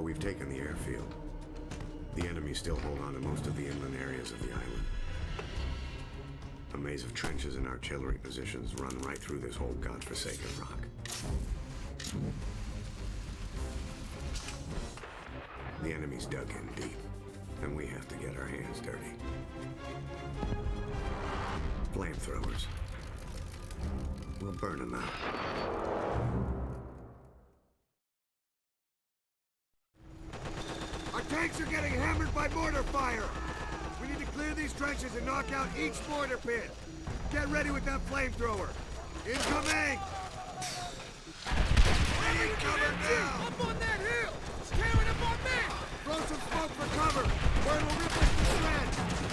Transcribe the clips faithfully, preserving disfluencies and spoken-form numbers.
we've taken the airfield. The enemy still hold on to most of the inland areas of the island. A maze of trenches and artillery positions run right through this whole godforsaken rock. The enemy's dug in deep, and we have to get our hands dirty. Flamethrowers. We'll burn them out. Our tanks are getting hammered by mortar fire! We need to clear these trenches and knock out each mortar pit! Get ready with that flamethrower! Incoming! Need cover now! Up on that hill! It's tearing up on me! Throw some smoke for cover! Or it'll rip us to shreds!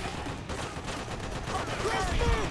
Let's move!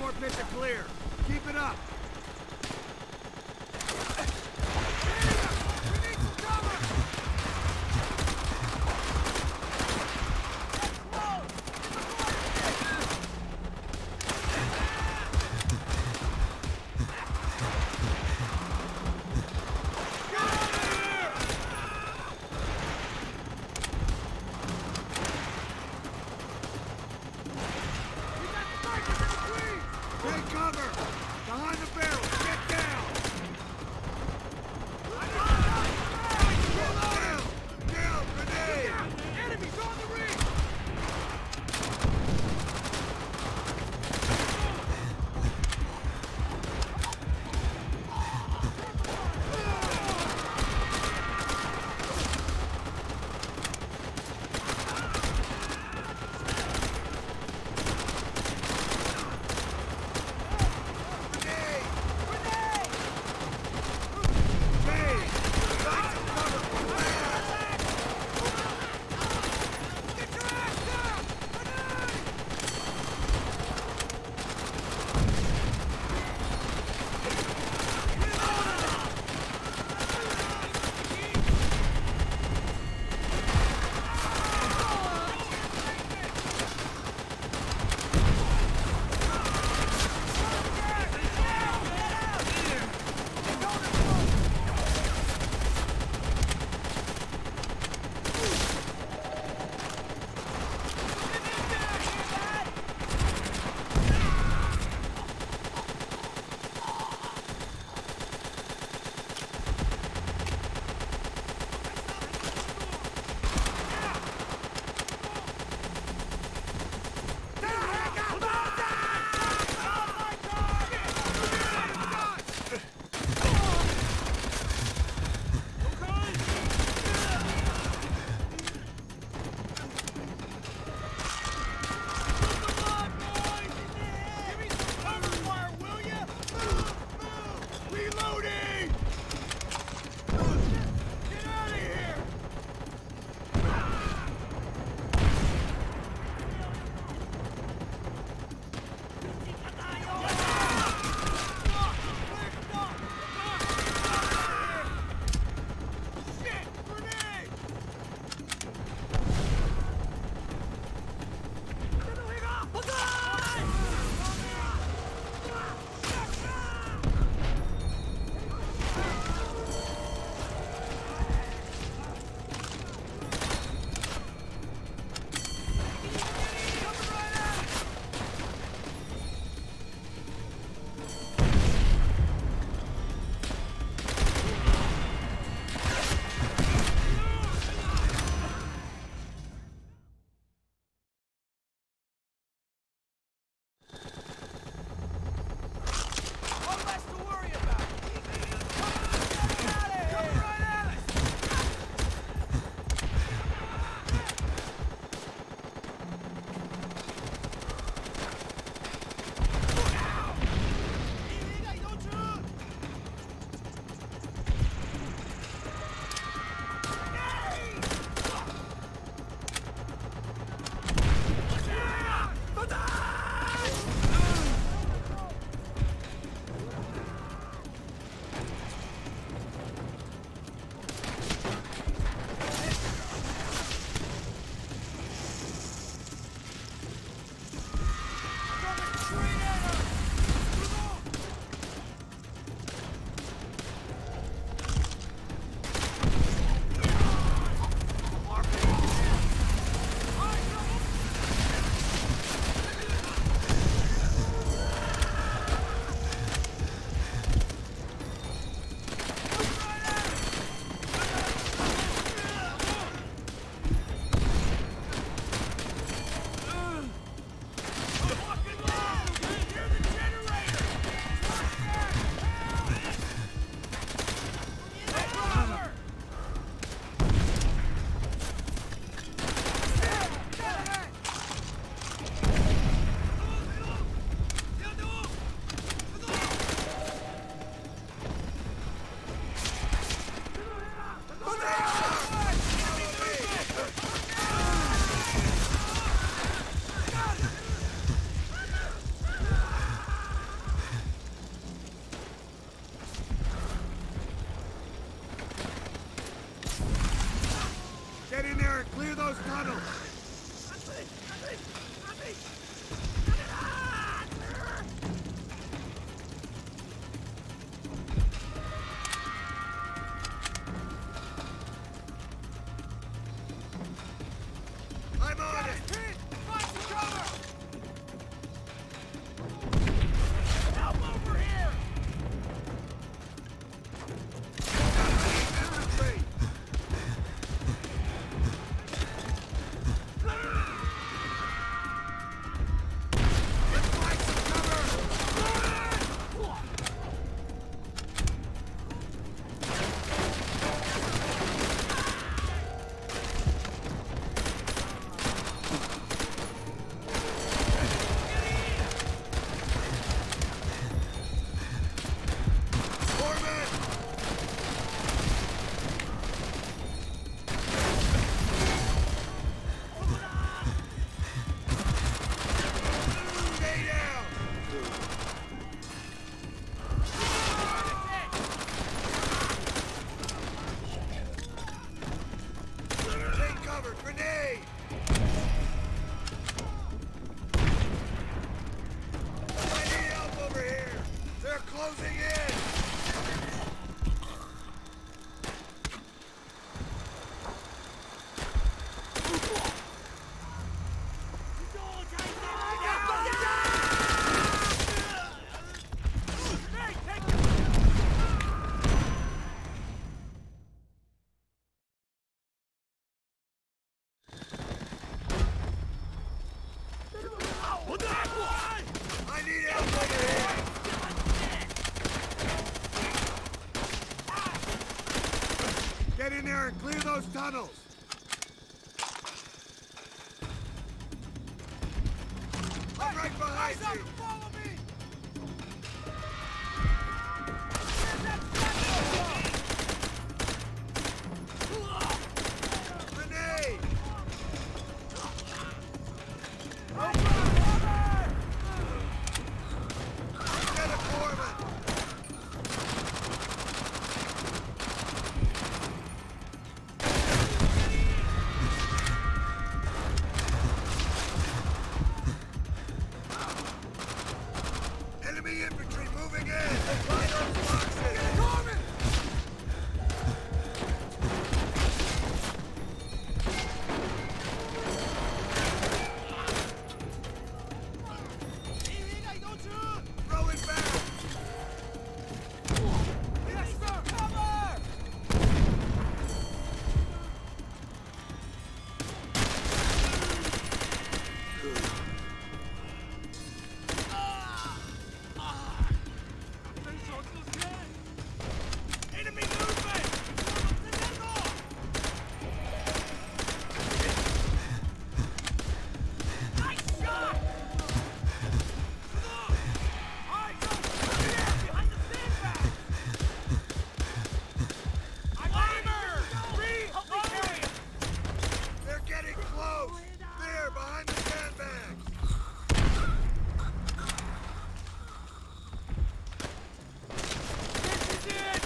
more pits are clear. Keep it up. We need some cover! Take cover! Behind the barrel! Get down! Down! Down! Grenade! Enemies on the ring! Grenade! there and clear those tunnels! I'm right behind Eyes up! you! Follow me! Grenade! Get it, Foreman! Enemy infantry moving in! Find those boxes! Norman! Throw it back! Yes, sir! Cover! Enemy movement! Nice shot! Eyes up! Behind the sandbag! Armor! Reed, help me carry it! They're getting close! There, behind the sandbags! This is it!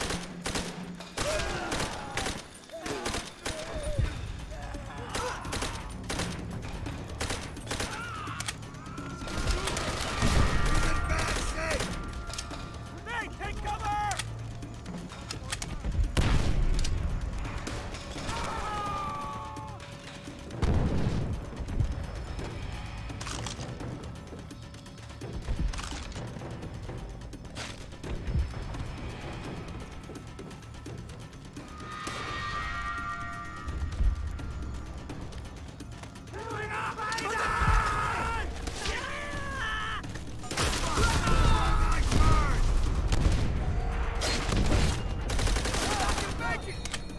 He's in bad shape! Grenade, take cover! Nice burn! Make it!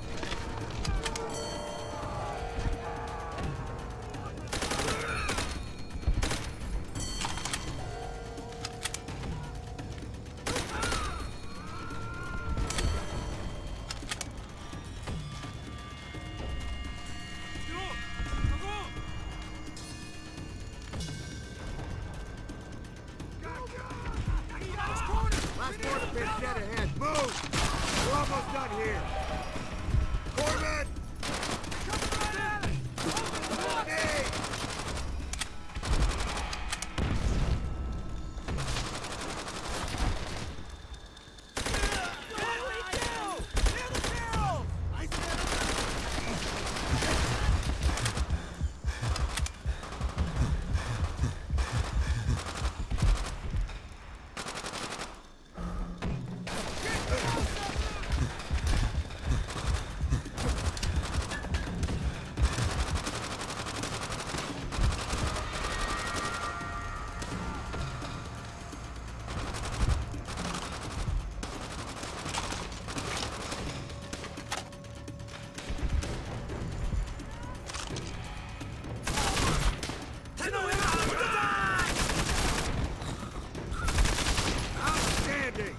Last border pit's dead ahead. Move! We're almost done here. Foreman! Grenade! Outstanding!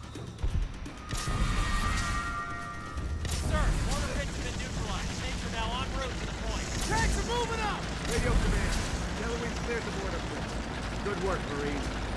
Sir, mortar pits have been neutralized. Tanks are now en route to the point. Tanks are moving up! Radio command. Tell them we've cleared the border pit. Good work, Marines.